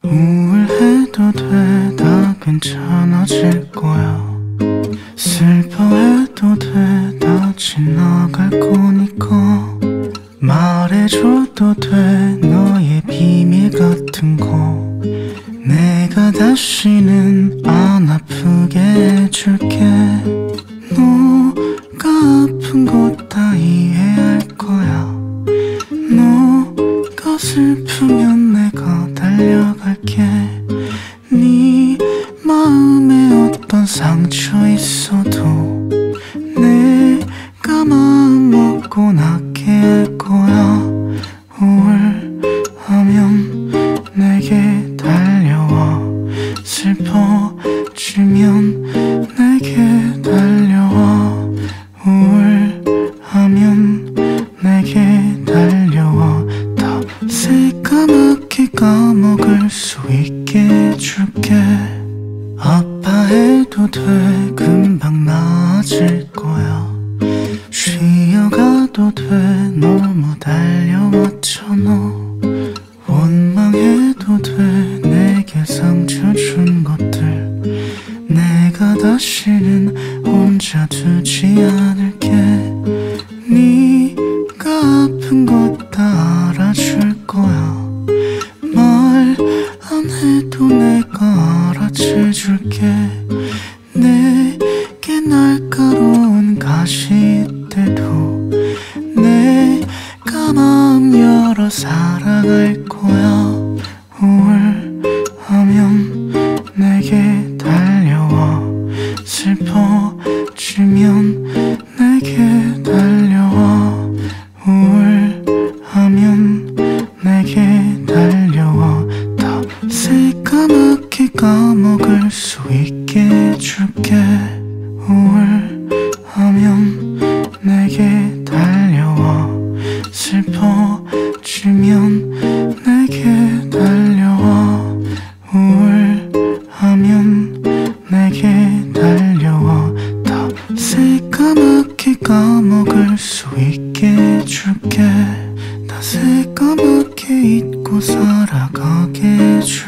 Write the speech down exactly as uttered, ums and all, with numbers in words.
우울해도 돼, 다 괜찮아질 거야. 슬퍼해도 돼, 다 지나갈 거니까. 말해줘도 돼, 너의 비밀 같은 거. 내가 다시는 안 아프게 해줄게. 너가 아픈 거 다 이해할 거야. 너가 슬프면 내가 달려갈게. 네 마음에 어떤 상처 있어도 내가 마음 먹고 낫게 할 거야. 우울하면 내게 달려와. 슬퍼지면 내게 달려와. 우울하면 내게 달려와. 다 새까맣게 까먹을 수 있게 해줄게. 아파해도 돼, 금방 나아질 거야. 쉬어가도 돼, 너무 달려왔잖아. 원망해도 돼, 내게 상처 준 것들. 내가 다시는 혼자 두지 않을게. 네가 아픈 것 다 알아줄 거야. 말 안 해도 내가 알아채줄게. 내게 날카로운 가시 때도 내가 마음 열어 사랑할 거야. 우울하면 내게 달려와. 슬퍼지면 내게 달려와. 우울하면 내게 달려와. 다 새까맣게 까먹을 수 있게 해줄게. 우울하면 내게 달려와. 슬퍼지면 내게 달려와. 우울하면 내게 달려와. 다 새까맣게 까먹을 수 있게 해줄게. 다 새까맣게 잊고 살아가게 해줄게.